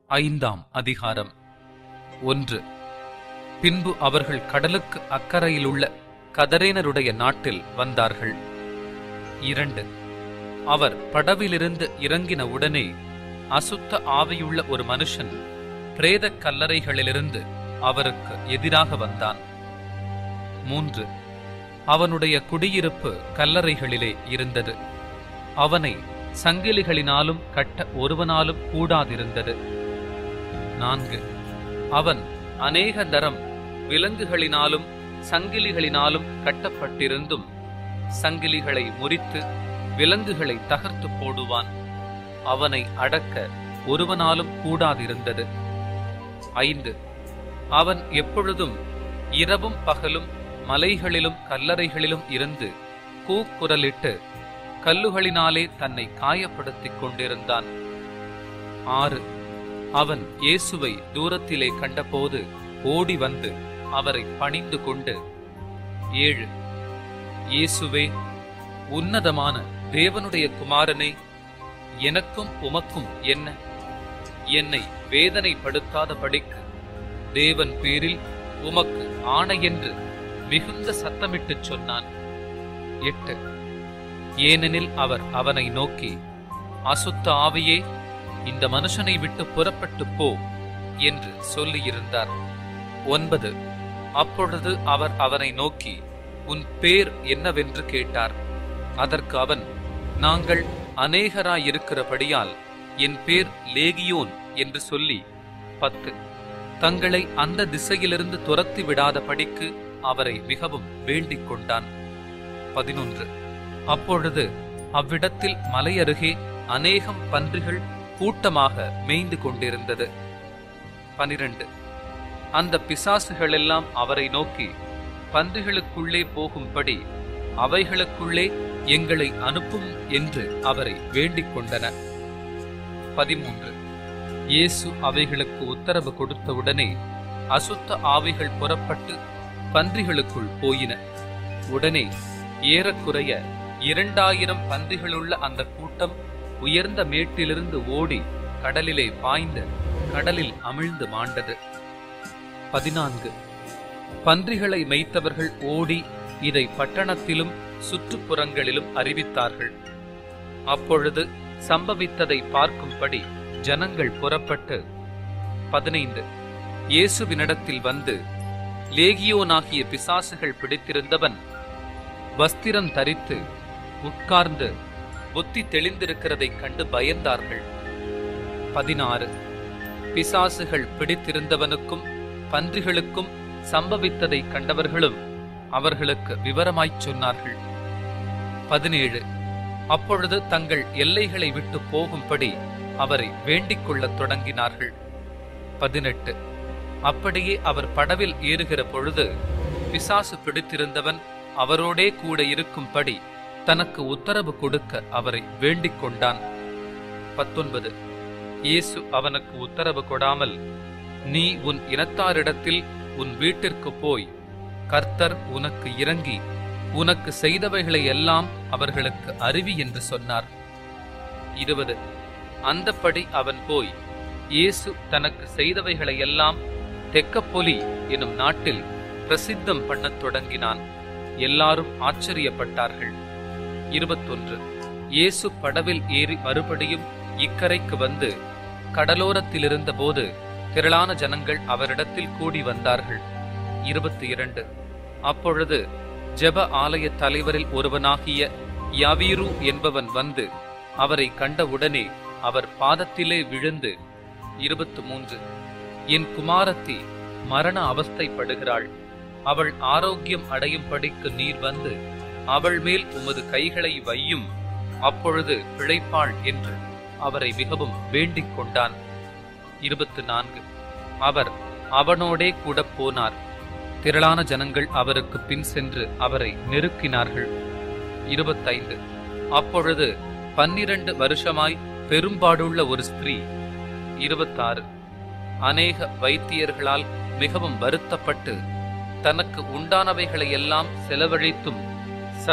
ஐந்தாம் அதிகாரம். 1. பின்பு அவர்கள் கடலுக்கு அக்கறையிலுள்ள கதரேனருடைய நாட்டில் வந்தார்கள். 2. அவர் படவிலிருந்து இறங்கின உடனே அசுத்த ஆவியுள்ள ஒரு மனுஷன் பிரேத கல்லறைகளிலிருந்து அவருக்கு எதிராக வந்தான். 3. அவனுடைய குடியிருப்பு கல்லறைகளிலே இருந்தது. அவனை சங்கிலிகளினாலும் கட்ட ஒருவனாலும் கூடாதிருந்தது. 4. அவன் அநேக தரம் விலங்குகளினாலும் சங்கிலிகளினாலும் கட்டப்பட்டிருந்தும் சங்கிலிகளை முறித்து விலங்குகளை தகர்த்து போடுவான். அவனை அடக்க ஒருவனாலும் கூடாதிருந்தது. 5. அவன் எப்பொழுதும் இரவும் பகலும் மலைகளிலும் கல்லறைகளிலும் இருந்து கூக்குரலிட்டு கல்லுகளினாலே தன்னை காயப்படுத்திக் கொண்டிருந்தான். 6. அவன் இயேசுவை தூரத்திலே கண்டபோது ஓடி வந்து அவரை பணிந்து கொண்டு, 7. இயேசுவே, உன்னதமான தேவனுடைய குமாரனே, எனக்கும் உமக்கும் என்ன? என்னை வேதனைப்படுத்தாதபடிக்கு தேவன் பேரில் உமக்கு ஆணையென்று மிகுந்த சத்தமிட்டுச் சொன்னான். 8. ஏனெனில் அவர் அவனை நோக்கி, அசுத்த ஆவியே, இந்த மனுஷனை விட்டு புறப்பட்டு போ என்று சொல்லியிருந்தார். 9. அப்பொழுது அவர் அவனை நோக்கி, உன் பேர் என்னவென்று கேட்டார். அதற்கு அவன், நாங்கள் அநேகராயிருக்கிறபடியால் என் பேர் லேகியோன் என்று சொல்லி 10. தங்களை அந்த திசையிலிருந்து துரத்தி விடாதபடிக்கு அவரை மிகவும் வேண்டிக் கொண்டான். 11. அப்பொழுது அவ்விடத்தில் மலையருகே அநேகம் பன்றிகள் கூட்டமாக மேய்ந்து கொண்டிருந்தது. 12. அந்த பிசாசுகளெல்லாம் அவரை நோக்கி, பன்றிகளுக்குள்ளே போகும்படி அவைகளுக்குள்ளே எங்களை அனுப்பும் என்று அவரை வேண்டிக் கொண்டன. 13. இயேசு அவைகளுக்கு உத்தரவு கொடுத்தவுடனே அசுத்த ஆவிகள் புறப்பட்டு பன்றிகளுக்குள் போயின. உடனே ஏறக்குறைய 2000 பன்றிகளுள்ள அந்த கூட்டம் உயர்ந்த மேட்டிலிருந்து ஓடி கடலிலே பாய்ந்து கடலில் அமிழ்ந்து மாண்டது. 14. பன்றிகளை மேய்த்தவர்கள் ஓடி இதை பட்டணத்திலும் சுற்றுப்புறங்களிலும் அறிவித்தார்கள். அப்பொழுது சம்பவித்ததை பார்க்கும்படி ஜனங்கள் புறப்பட்டு 15. இயேசுவினிடத்தில் வந்து, லேகியோனாகிய பிசாசுகள் பிடித்திருந்தவன் வஸ்திரம் தரித்து உட்கார்ந்து புத்தி தெளிந்திருக்கிறதைக் கண்டு பயந்தார்கள். 16. பிசாசுகள் பிடித்திருந்தவனுக்கும் பன்றிகளுக்கும் சம்பவித்ததை கண்டவர்களும் அவர்களுக்கு விவரமாய்ச் சொன்னார்கள். 17. அப்பொழுது தங்கள் எல்லைகளை விட்டு போகும்படி அவரை வேண்டிக் கொள்ளத் தொடங்கினார்கள். 18. அப்படியே அவர் படவில் ஏறுகிற பொழுது பிசாசு பிடித்திருந்தவன் அவரோடே கூட இருக்கும்படி தனக்கு உத்தரவு கொடுக்க அவரை வேண்டிக் கொண்டான். 19. இயேசு அவனுக்கு உத்தரவு கொடாமல், நீ உன் இனத்தாரிடத்தில் உன் வீட்டிற்கு போய் கர்த்தர் உனக்கு இறங்கி உனக்கு செய்தவைகளை எல்லாம் அவர்களுக்கு அறிவி என்று சொன்னார். 20. அந்தப்படி அவன் போய் இயேசு தனக்கு செய்தவைகளை எல்லாம் தெக்கப்பொலி எனும் நாட்டில் பிரசித்தம் பண்ணத் தொடங்கினான். எல்லாரும் ஆச்சரியப்பட்டார்கள். 21. இயேசு படவில் ஏறி மறுபடியும் இக்கரைக்கு வந்து கடலோரத்திலிருந்த போது திரளான ஜனங்கள் அவரிடத்தில் கூடி வந்தார்கள். 22. அப்பொழுது ஜெப ஆலய தலைவரில் ஒருவனாகிய யாவீரு என்பவன் வந்து அவரை கண்டவுடனே அவர் பாதத்திலே விழுந்து, 23. என் குமாரத்தி மரண அவஸ்தைப்படுகிறாள். அவள் ஆரோக்கியம் அடையும்படிக்கு நீர் வந்து அவள் மேல் உமது கைகளை வையும், அப்பொழுது பிழைப்பாள் என்று அவரை மிகவும் வேண்டிக் கொண்டான். 24. அவர் அவனோடே கூட போனார். திரளான ஜனங்கள் அவருக்கு பின் சென்று அவரை நெருக்கினார்கள். 25. அப்பொழுது 12 வருஷமாய் பெரும்பாடுள்ள ஒரு ஸ்திரீ. 26. அநேக வைத்தியர்களால் மிகவும் வருத்தப்பட்டு தனக்கு உண்டானவைகளை எல்லாம் செலவழித்தும்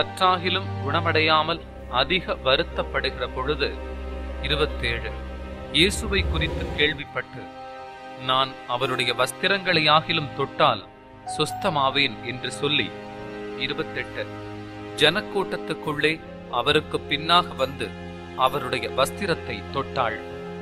சற்றாகிலும் குணமடையாமல் அதிக வருத்தப்படுகிற பொழுது. 27. இயேசுவை குறித்து கேள்விப்பட்டு, நான் அவருடைய வஸ்திரங்களையாகிலும் தொட்டால் சொஸ்தமாவேன் என்று சொல்லி 28 ஜனக்கூட்டத்துக்குள்ளே அவருக்கு பின்னாக வந்து அவருடைய வஸ்திரத்தை தொட்டாள்.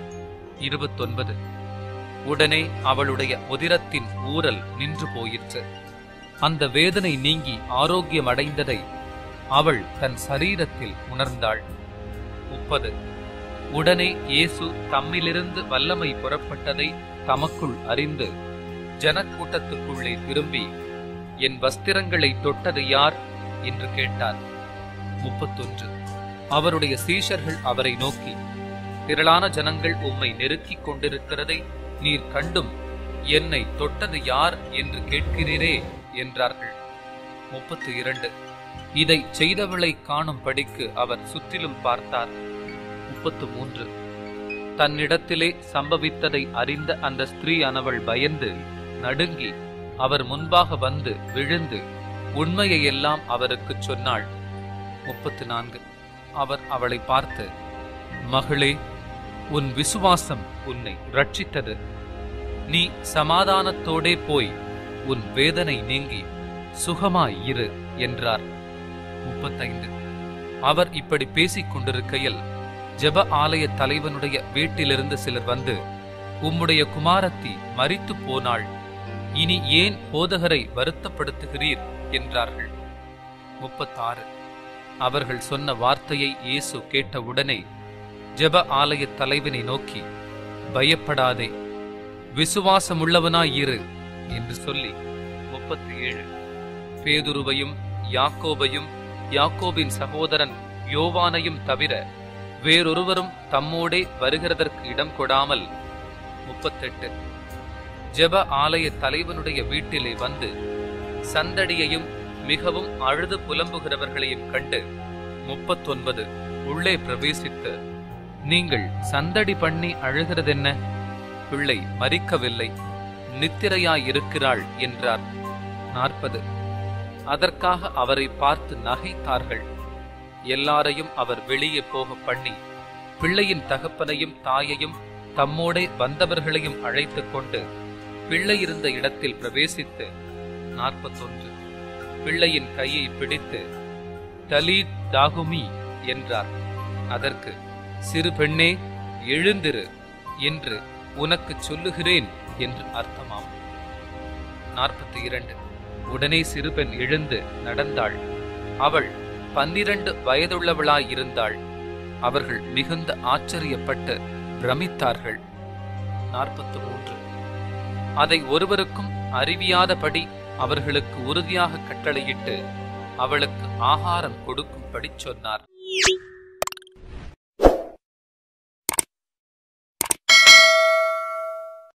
29 உடனே அவளுடைய உதிரத்தின் ஊறல் நின்று போயிற்று. அந்த வேதனை நீங்கி ஆரோக்கியமடைந்ததை அவள் தன் சரீரத்தில் உணர்ந்தாள். 30 உடனே இயேசு தம்மிலிருந்து வல்லமை புறப்பட்டதை தமக்குள் அறிந்து ஜனக்கூட்டத்துக்குள்ளே திரும்பி, என் வஸ்திரங்களை தொட்டது யார் என்று கேட்டார். 31 அவருடைய சீஷர்கள் அவரை நோக்கி, திரளான ஜனங்கள் உம்மை நெருக்கிக் கொண்டிருக்கிறதை நீர் கண்டும் என்னை தொட்டது யார் என்று கேட்கிறீரே என்றார்கள். 32 இதை செய்தவளை காணும்படிக்கு அவர் சுற்றிலும் பார்த்தார். 33 தன்னிடத்திலே சம்பவித்ததை அறிந்த அந்த ஸ்திரீயானவள் பயந்து நடுங்கி அவர் முன்பாக வந்து விழுந்து உண்மையெல்லாம் அவருக்கு சொன்னாள். 34 அவர் அவளை பார்த்து, மகளே, உன் விசுவாசம் உன்னை ரட்சித்தது. நீ சமாதானத்தோடே போய் உன் வேதனை நீங்கி சுகமாய் இரு என்றார். 35 அவர் இப்படி பேசிக் கொண்டிருக்கையில் ஜெப ஆலய தலைவனுடைய வீட்டிலிருந்து சிலர் வந்து, உம்முடைய குமாரத்தி மரித்து போனாள், இனி ஏன் போதகரை வருத்தப்படுத்துகிறீர் என்றார்கள். 36 அவர்கள் சொன்ன வார்த்தையை இயேசு கேட்டவுடனே ஜெப ஆலய தலைவனை நோக்கி, பயப்படாதே, விசுவாசமுள்ளவனாயிரு என்று சொல்லி 37 பேதுருவையும் யாக்கோபையும் யாக்கோபின் சகோதரன் யோவானையும் தவிர வேறொருவரும் தம்மோடே வருகிறதற்கு இடம் கொடாமல் 38 ஜெப ஆலய தலைவனுடைய வீட்டிலே வந்து சந்தடியையும் மிகவும் அழுது புலம்புகிறவர்களையும் கண்டு 39 உள்ளே பிரவேசித்து, நீங்கள் சந்தடி பண்ணி அழுகிறதென்ன? பிள்ளை மரிக்கவில்லை, நித்திரையாயிருக்கிறாள் என்றார். 40 அதற்காக அவரை பார்த்து நகைத்தார்கள். எல்லாரையும் அவர் வெளியே போக பண்ணி பிள்ளையின் தகப்பனையும் தாயையும் தம்மோடே வந்தவர்களையும் அழைத்துக் கொண்டு பிள்ளை இருந்த இடத்தில் பிரவேசித்து 41 பிள்ளையின் கையை பிடித்து தலீத் தாகுமி என்றார். அதற்கு, சிறு பெண்ணே, எழுந்திரு என்று உனக்கு சொல்லுகிறேன் என்று அர்த்தமாம். 42 உடனே சிறுபெண் எழுந்து நடந்தாள். அவள் 12 வயதுள்ளவளாயிருந்தாள். அவர்கள் மிகுந்த ஆச்சரியப்பட்டு பிரமித்தார்கள். 43 அதை ஒருவருக்கும் அறிவியாதபடி அவர்களுக்கு உறுதியாக கட்டளையிட்டு அவளுக்கு ஆகாரம் கொடுக்கும்படி சொன்னார்.